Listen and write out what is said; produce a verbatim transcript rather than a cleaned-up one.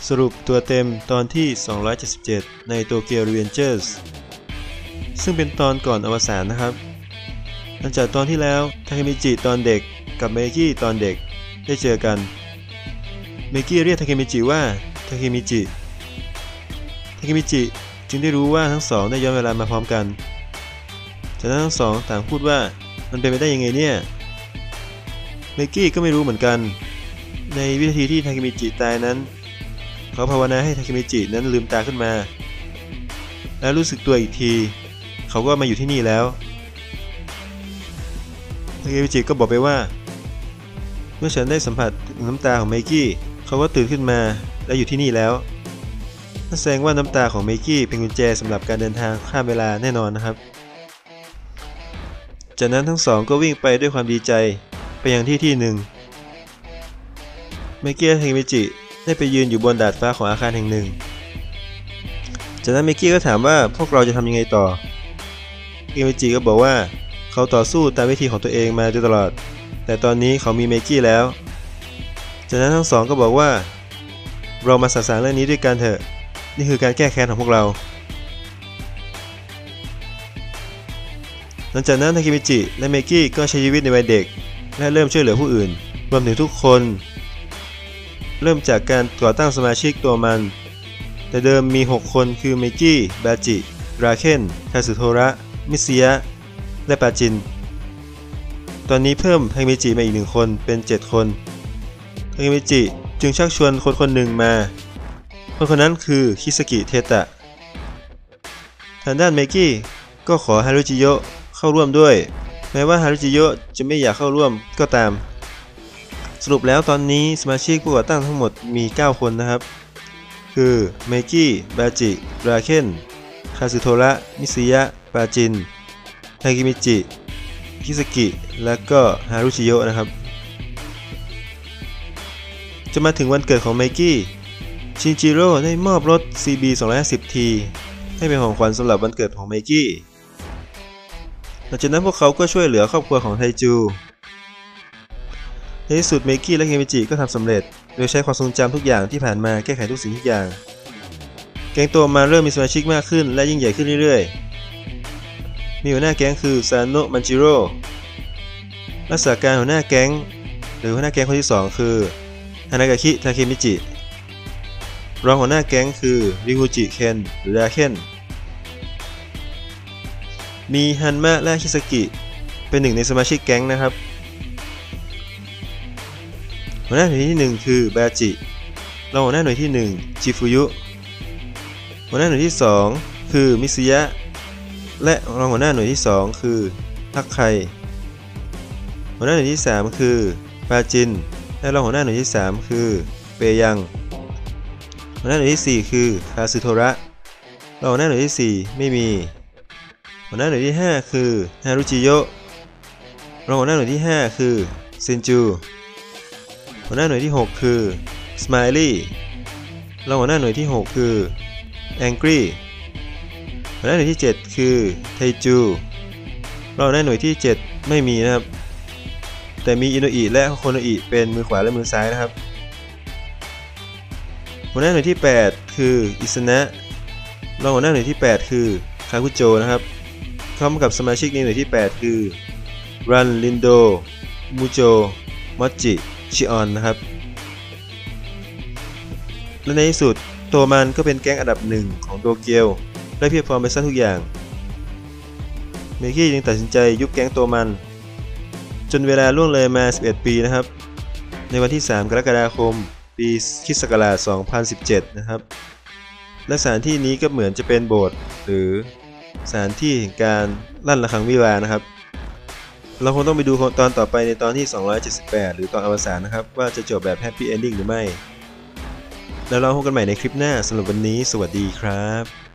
สรุปตัวเต็มตอนที่สองร้อยเจ็ดสิบเจ็ดในโตเกียวรีเวนเจอร์สซึ่งเป็นตอนก่อนอวสานนะครับหลังจากตอนที่แล้วทาเคมิจิตอนเด็กกับเมกี้ตอนเด็กได้เจอกันเมกี้เรียกทาเคมิจิว่าทาเคมิจิทาเคมิจิจึงได้รู้ว่าทั้งสองได้ย้อนเวลามาพร้อมกันจากนั้นทั้งสองต่างพูดว่ามันเป็นไปได้ยังไงเนี่ยเมกี้ก็ไม่รู้เหมือนกันในวินาทีที่ทาเคมิจิตายนั้นเขาภาวนาให้ทาเคมิจินั้นลืมตาขึ้นมาแล้วรู้สึกตัวอีกทีเขาก็มาอยู่ที่นี่แล้วทาเคมิจิก็บอกไปว่าเมื่อฉันได้สัมผัสน้ำตาของเมกี้เขาก็ตื่นขึ้นมาและอยู่ที่นี่แล้วนั่นแสดงว่าน้ำตาของเมกี้เป็นกุญแจสำหรับการเดินทางข้ามเวลาแน่นอนนะครับจากนั้นทั้งสองก็วิ่งไปด้วยความดีใจไปยังที่ที่หนึ่งเมกี้และทาเคมิจิได้ไปยืนอยู่บนดาดฟ้าของอาคารแห่งหนึ่งจากนั้นเมกี้ก็ถามว่าพวกเราจะทำยังไงต่อทาเคมิจิก็บอกว่าเขาต่อสู้ตามวิธีของตัวเองมาโดยตลอดแต่ตอนนี้เขามีเมกี้แล้วจากนั้นทั้งสองก็บอกว่าเรามาสะสางเรื่องนี้ด้วยกันเถอะนี่คือการแก้แค้นของพวกเราหลังจากนั้นทาเคมิจิและเมกี้ก็ใช้ชีวิตในวัยเด็กและเริ่มช่วยเหลือผู้อื่นรวมถึงทุกคนเริ่มจากการก่อตั้งสมาชิกตัวมันแต่เดิมมีหกคนคือเมกี้บาจิราเคนคาสึโทระมิซิยะและปาจินตอนนี้เพิ่มทาเคมิจิมาอีกหนึ่งคนเป็นเจ็ดคนทาเคมิจิจึงชักชวนคนคนหนึ่งมาคนคนนั้นคือคิสกิเทตะทางด้านเมกี้ก็ขอฮารุจิโยะเข้าร่วมด้วยแม้ว่าฮารุจิโยะจะไม่อยากเข้าร่วมก็ตามสรุปแล้วตอนนี้สมาชิกผู้ก่อตั้งทั้งหมดมีเก้าคนนะครับคือเมกี้บาจิราเคนคาสึโทระมิซิยะปาจินทาเคมิจิคิสกิและก็ฮารุจิโยะนะครับจะมาถึงวันเกิดของเมกี้ชินจิโร่ได้มอบรถ ซี บี สองร้อยห้าสิบ ที ให้เป็นของขวัญสำหรับวันเกิดของเมกี้หลังจากนั้นพวกเขาก็ช่วยเหลือครอบครัวของไทจูในที่สุดเมกี้และเคมิจิก็ทำสำเร็จโดยใช้ความทรงจำทุกอย่างที่ผ่านมาแก้ไขทุกสิ่งทุกอย่างแก๊งตัวมันเริ่มมีสมาชิกมากขึ้นและยิ่งใหญ่ขึ้นเรื่อยๆมีหัวหน้าแก๊งคือซาโนะมันจิโร่รักษาการหัวหน้าแก๊งหรือหัวหน้าแก๊งคนที่สองคือฮานากาคิทาเคมิจิรองหัวหน้าแก๊งคือริฮูจิเคนหรือราเคนมีฮันมะและคิสกิเป็นหนึ่งในสมาชิกแก๊งนะครับหัวหน้าหน่วยที่หนึ่งคือบาจิรองหัวหน้าหน่วยที่หนึ่งจิฟุยุหัวหน้าหน่วยที่สองคือมิซุยะและรองหัวหน้าหน่วยที่สองคือทักไคหัวหน้าหน่วยที่สามคือปาจินและรองหัวหน้าหน่วยที่สามคือเปยังหัวหน้าหน่วยที่สี่คือคาสึโทระรองหัวหน้าหน่วยที่สี่ไม่มีหัวหน้าหน่วยที่ห้าคือฮารุจิโยะรองหัวหน้าหน่วยที่ห้าคือเซนจูหัวหน้าหน่วยที่หกคือสไมลี่รองหัวหน้าหน่วยที่หกคือแองกี้หัวหน้าหน่วยที่เจ็ดคือไทจูรองหัวหน้าหน่วยที่เจ็ดไม่มีนะครับแต่มีอิโนอิและโคโนอิเป็นมือขวาและมือซ้ายนะครับหัวหน้าหน่วยที่แปดคืออิสนะรองหัวหน้าหน่วยที่แปดคือคาคุโจนะครับพร้อมกับสมาชิกในหน่วยที่แปดคือรันลินโดมูโจมอจิชิออนนะครับและในที่สุดตัวมันก็เป็นแก๊งอันดับหนึ่งของโตเกียวได้เพียบพร้อมไปซะทุกอย่างเมกี้จึงตัดสินใจยุบแก๊งตัวมันจนเวลาล่วงเลยมาสิบเอ็ดปีนะครับในวันที่สามกรกฎาคมปีคริสต์ศักราชสองพันสิบเจ็ดนะครับและสถานที่นี้ก็เหมือนจะเป็นโบสถ์หรือสถานที่แห่งการลั่นระฆังวิวาห์นะครับเราคงต้องไปดูตอนต่อไปในตอนที่สองร้อยเจ็ดสิบแปดหรือตอนอวสานนะครับว่าจะจบแบบแฮปปี้เอนดิ้งหรือไม่แล้วเราพบกันใหม่ในคลิปหน้าสำหรับวันนี้สวัสดีครับ